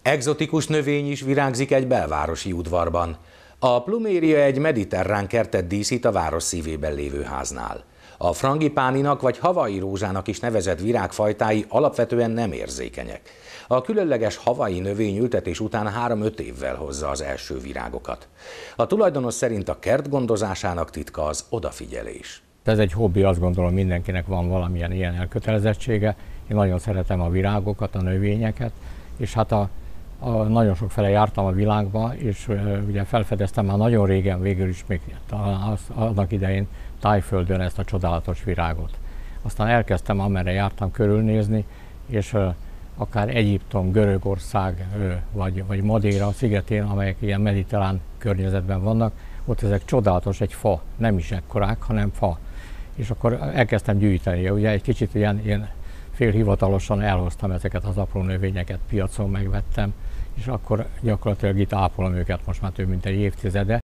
Egzotikus növény is virágzik egy belvárosi udvarban. A pluméria egy mediterrán kertet díszít a város szívében lévő háznál. A frangipáninak vagy hawaii rózsának is nevezett virágfajtái alapvetően nem érzékenyek. A különleges hawaii növény ültetés után 3-5 évvel hozza az első virágokat. A tulajdonos szerint a kert gondozásának titka az odafigyelés. Ez egy hobbi, azt gondolom mindenkinek van valamilyen ilyen elkötelezettsége. Én nagyon szeretem a virágokat, a növényeket, és hát nagyon sokfele jártam a világba, és ugye felfedeztem már nagyon régen, végül is még annak idején Tájföldön ezt a csodálatos virágot. Aztán elkezdtem, amerre jártam, körülnézni, és akár Egyiptom, Görögország vagy Madeira szigetén, amelyek ilyen mediterrán környezetben vannak, ott ezek csodálatos, egy fa, nem is ekkorák, hanem fa. És akkor elkezdtem gyűjteni, ugye egy kicsit ilyen félhivatalosan elhoztam ezeket az apró növényeket, piacon megvettem, és akkor gyakorlatilag itt ápolom őket most már több mint egy évtizede.